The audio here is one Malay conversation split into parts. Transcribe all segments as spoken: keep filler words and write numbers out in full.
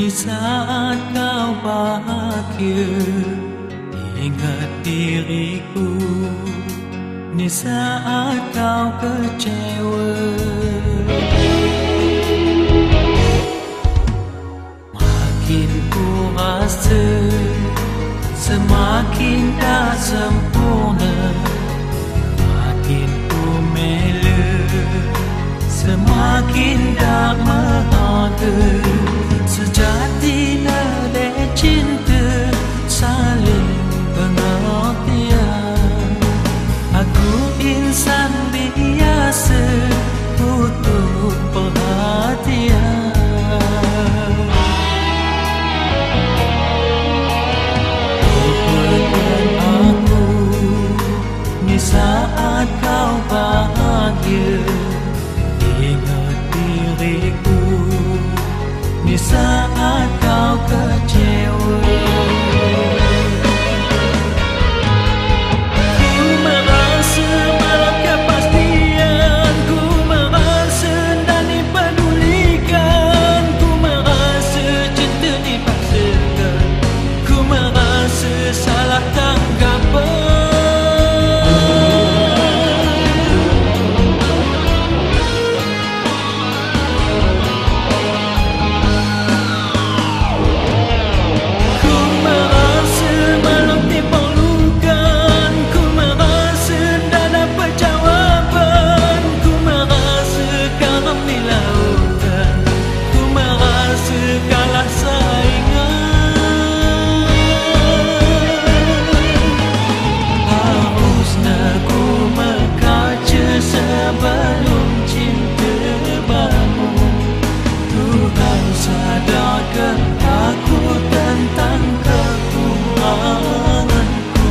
Di saat kau bahagia, ingat diriku. Di saat kau kecewa, makin ku rasa semakin tak sempurna, makin ku mela semakin tak berharga. Sejatinya dek cinta saling pengertian. Aku insan biasa butuh perhatian. Lupakan aku di saat kau bahagia, ingat diriku di saat kau kecewa. Ku merasa malah kepastian, ku merasa tak dipedulikan, ku merasa cinta dipaksakan, ku merasa salah tanggapan. Sebelum cinta bangun, Tuhan sadarkan aku tentang kekuranganku.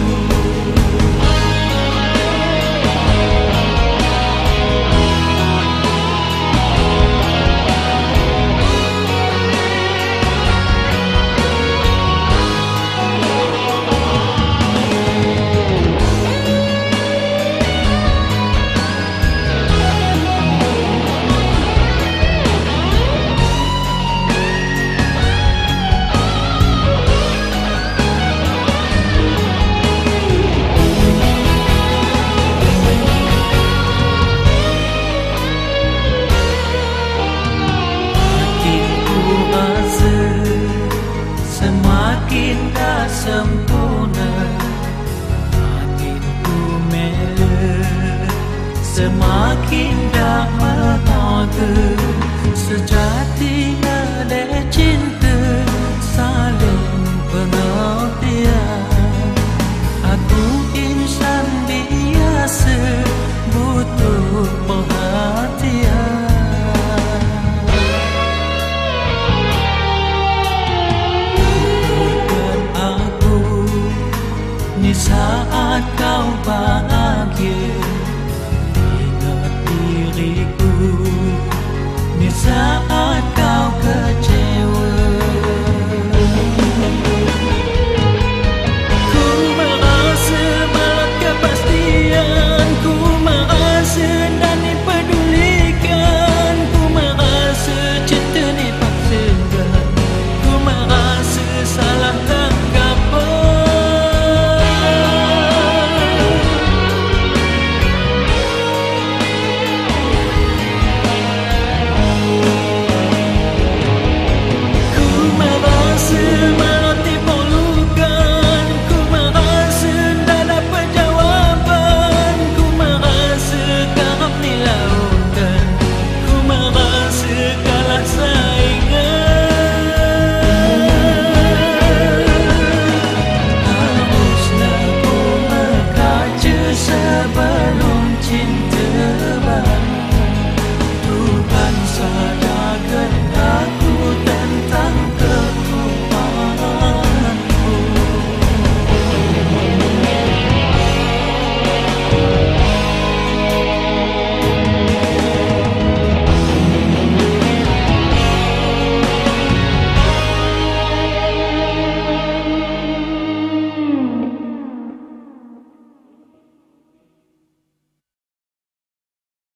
Semakin tak sempurna, makin ku mela semakin tak berharga. Sejatinya dek cinta saling pengertian. Aku insan biasa butuh perhatian. Di saat kau bahagia, ingat diriku. Di saat